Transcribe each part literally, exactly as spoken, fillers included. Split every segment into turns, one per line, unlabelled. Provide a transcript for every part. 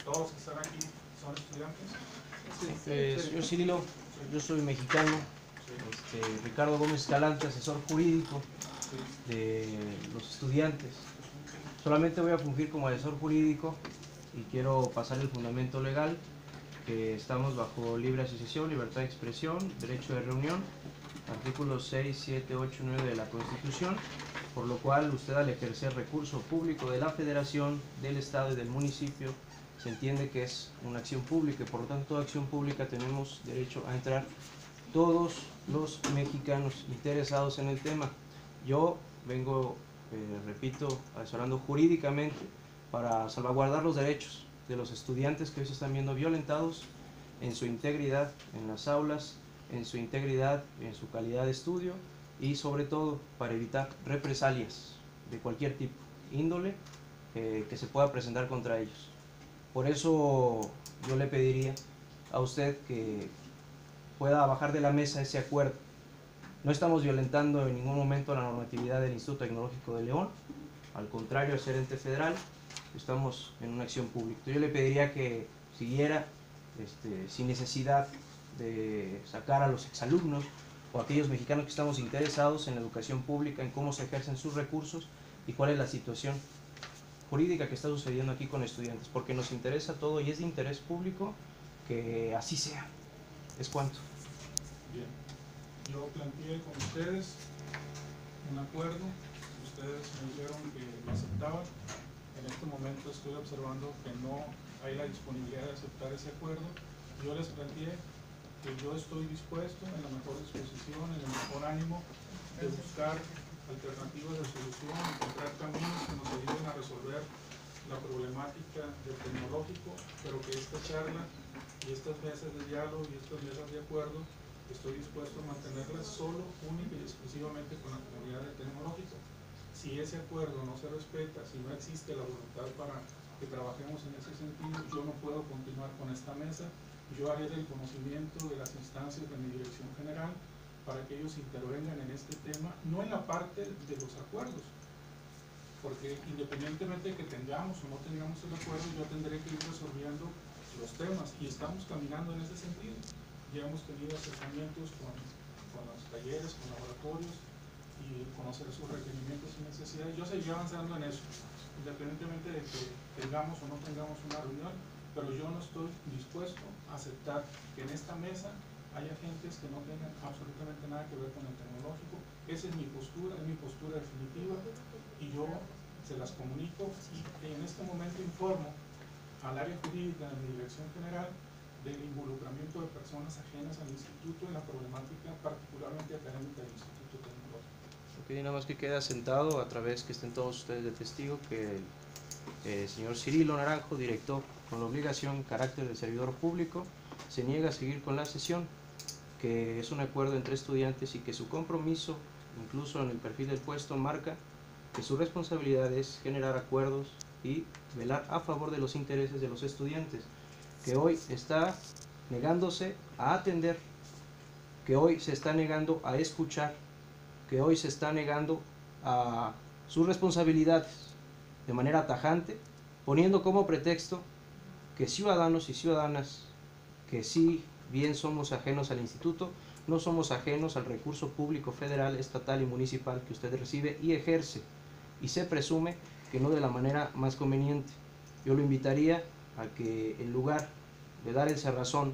todos que están aquí son estudiantes.
Sí, eh, señor Cirilo, yo soy mexicano, sí. este, Ricardo Gómez Escalante, asesor jurídico sí. de los estudiantes. Solamente voy a fungir como asesor jurídico y quiero pasar el fundamento legal, que estamos bajo libre asociación, libertad de expresión, derecho de reunión, artículos seis, siete, ocho, nueve de la Constitución, por lo cual usted, al ejercer recurso público de la Federación, del Estado y del municipio, se entiende que es una acción pública y por lo tanto toda acción pública tenemos derecho a entrar todos los mexicanos interesados en el tema. Yo vengo, eh, repito, asesorando jurídicamente para salvaguardar los derechos de los estudiantes que hoy se están viendo violentados en su integridad en las aulas, en su integridad en su calidad de estudio y sobre todo para evitar represalias de cualquier tipo, índole, eh, que se pueda presentar contra ellos. Por eso yo le pediría a usted que pueda bajar de la mesa ese acuerdo. No estamos violentando en ningún momento la normatividad del Instituto Tecnológico de León, al contrario, al ser ente federal, estamos en una acción pública. Yo le pediría que siguiera este, sin necesidad de sacar a los exalumnos o a aquellos mexicanos que estamos interesados en la educación pública, en cómo se ejercen sus recursos y cuál es la situación jurídica que está sucediendo aquí con estudiantes, porque nos interesa todo y es de interés público que así sea. ¿Es cuanto?
Bien. Yo planteé con ustedes un acuerdo, ustedes me dijeron que lo aceptaban. En este momento estoy observando que no hay la disponibilidad de aceptar ese acuerdo. Yo les planteé que yo estoy dispuesto, en la mejor disposición, en el mejor ánimo, de buscar alternativas de solución, encontrar caminos que nos ayuden a resolver la problemática del tecnológico, pero que esta charla y estas mesas de diálogo y estas mesas de acuerdo estoy dispuesto a mantenerlas solo, única y exclusivamente con la comunidad del tecnológico. Si ese acuerdo no se respeta, si no existe la voluntad para que trabajemos en ese sentido, yo no puedo continuar con esta mesa. Yo haré del conocimiento de las instancias de mi dirección general para que ellos intervengan en este tema, no en la parte de los acuerdos, porque independientemente de que tengamos o no tengamos el acuerdo, yo tendré que ir resolviendo los temas y estamos caminando en ese sentido. Ya hemos tenido acercamientos con, con los talleres, con laboratorios y conocer sus requerimientos y necesidades. Yo seguiré avanzando en eso, independientemente de que tengamos o no tengamos una reunión, pero yo no estoy dispuesto a aceptar que en esta mesa haya gentes que no tengan absolutamente nada que ver con el tecnológico. Esa es mi postura, es mi postura definitiva y yo se las comunico y en este momento informo al área jurídica de mi dirección general del involucramiento de personas ajenas al instituto en la problemática particularmente académica del Instituto Tecnológico.
Ok, nada más que quede asentado a través que estén todos ustedes de testigo que el eh, señor Cirilo Naranjo, director con la obligación, carácter de servidor público, se niega a seguir con la sesión, que es un acuerdo entre estudiantes y que su compromiso, incluso en el perfil del puesto, marca que su responsabilidad es generar acuerdos y velar a favor de los intereses de los estudiantes, que hoy está negándose a atender, que hoy se está negando a escuchar, que hoy se está negando a sus responsabilidades de manera tajante, poniendo como pretexto que ciudadanos y ciudadanas que sí bien somos ajenos al instituto, no somos ajenos al recurso público federal, estatal y municipal que usted recibe y ejerce, y se presume que no de la manera más conveniente. Yo lo invitaría a que en lugar de dar el cerrazón,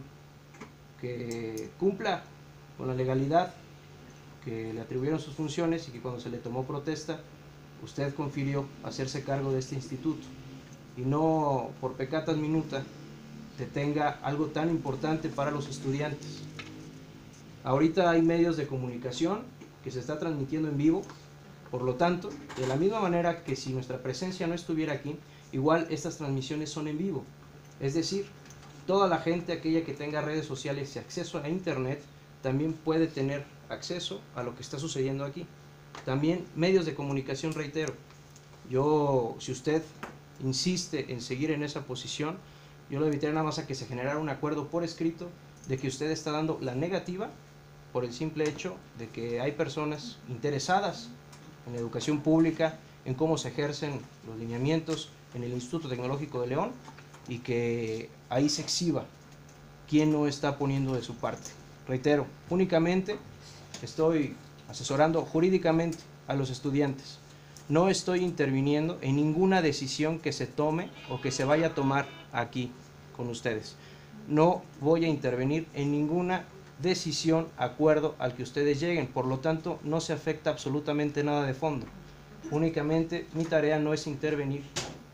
que cumpla con la legalidad que le atribuyeron sus funciones y que cuando se le tomó protesta, usted confirió hacerse cargo de este instituto y no por peccata minuta detenga algo tan importante para los estudiantes. Ahorita hay medios de comunicación que se está transmitiendo en vivo, por lo tanto, de la misma manera que si nuestra presencia no estuviera aquí, igual estas transmisiones son en vivo. Es decir, toda la gente, aquella que tenga redes sociales y acceso a internet, también puede tener acceso a lo que está sucediendo aquí. También medios de comunicación, reitero, yo, si usted insiste en seguir en esa posición, yo le invitaría nada más a que se generara un acuerdo por escrito de que usted está dando la negativa por el simple hecho de que hay personas interesadas en la educación pública, en cómo se ejercen los lineamientos en el Instituto Tecnológico de León, y que ahí se exhiba quién no está poniendo de su parte. Reitero, únicamente estoy asesorando jurídicamente a los estudiantes. No estoy interviniendo en ninguna decisión que se tome o que se vaya a tomar aquí con ustedes. No voy a intervenir en ninguna decisión, acuerdo al que ustedes lleguen. Por lo tanto, no se afecta absolutamente nada de fondo. Únicamente mi tarea no es intervenir,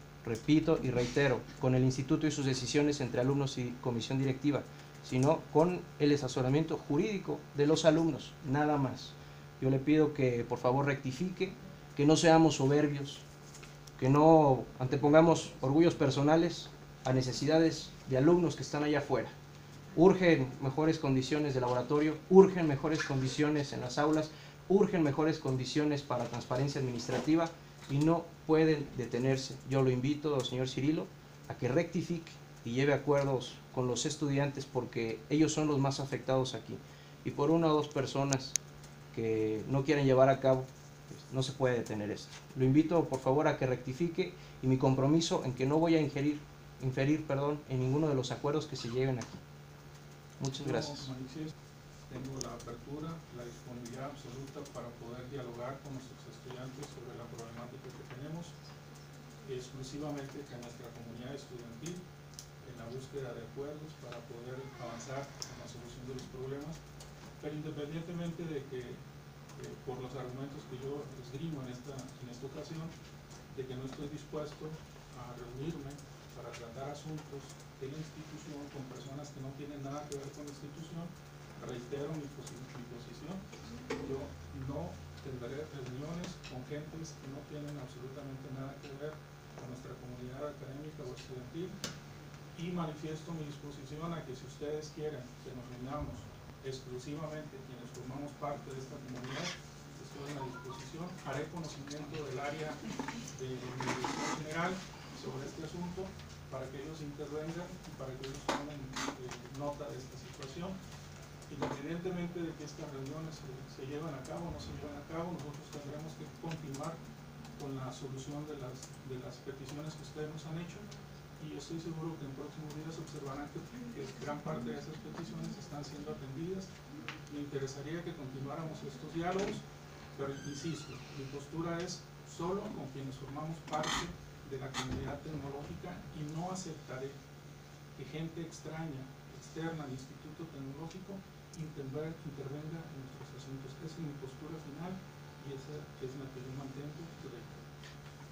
repito y reitero, con el instituto y sus decisiones entre alumnos y comisión directiva, sino con el asesoramiento jurídico de los alumnos, nada más. Yo le pido que por favor rectifique, que no seamos soberbios, que no antepongamos orgullos personales a necesidades de alumnos que están allá afuera. Urgen mejores condiciones de laboratorio, urgen mejores condiciones en las aulas, urgen mejores condiciones para transparencia administrativa y no pueden detenerse. Yo lo invito, señor Cirilo, a que rectifique y lleve acuerdos con los estudiantes porque ellos son los más afectados aquí. Y por una o dos personas que no quieren llevar a cabo, pues, no se puede detener esto. Lo invito, por favor, a que rectifique y mi compromiso en que no voy a ingerir, inferir perdón, en ninguno de los acuerdos que se lleguen aquí. Muchas gracias.
Tengo la apertura, la disponibilidad absoluta para poder dialogar con nuestros estudiantes sobre la problemática que tenemos, exclusivamente con nuestra comunidad estudiantil, en la búsqueda de acuerdos para poder avanzar en la solución de los problemas, pero independientemente de que, eh, por los argumentos que yo esgrimo en esta, en esta ocasión, de que no estoy dispuesto a reunirme para tratar asuntos de la institución con personas que no tienen nada que ver con la institución, reitero mi, posi mi posición. Yo no tendré reuniones con gentes que no tienen absolutamente nada que ver con nuestra comunidad académica o estudiantil y manifiesto mi disposición a que si ustedes quieren que nos reunamos exclusivamente quienes formamos parte de esta comunidad, estoy en la disposición, haré conocimiento del área de mi dirección general sobre este asunto para que ellos intervengan y para que ellos tomen eh, nota de esta situación. Independientemente de que estas reuniones se, se lleven a cabo o no se lleven a cabo, nosotros tendremos que continuar con la solución de las, de las peticiones que ustedes nos han hecho y estoy seguro que en próximos días observarán que, que gran parte de esas peticiones están siendo atendidas. Me interesaría que continuáramos estos diálogos, pero insisto, mi postura es solo con quienes formamos parte de la comunidad tecnológica y no aceptaré que gente extraña, externa al Instituto Tecnológico, intervenga, intervenga en nuestros asuntos. Esa es mi postura final y esa es la que yo mantengo.